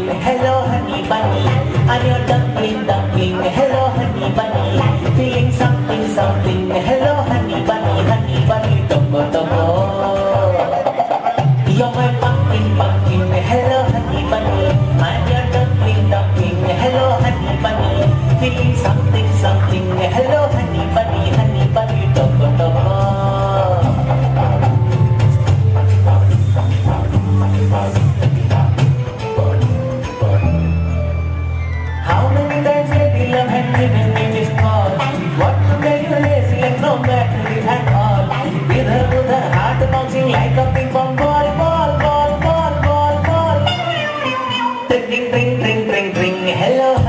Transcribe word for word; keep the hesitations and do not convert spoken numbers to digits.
dumpling, hello honey bunny. I'm your dumpling, dumpling, hello honey bunny. Feeling something, something, hello honey bunny, honey bunny, tomo tomo. You're my pumpkin, pumpkin, hello honey bunny. I'm your dumpling, dumpling, hello honey bunny. Feeling something, something, hello honey bunny, honey bunny, tomo tomo. How many times lately love had given me this call? What to tell you lazy and no battery at all. With her, with her heart bouncing like a ping pong ball, ball, ball, ball, ball, ball. Ring, ring, ring, ring, ring, ring, hello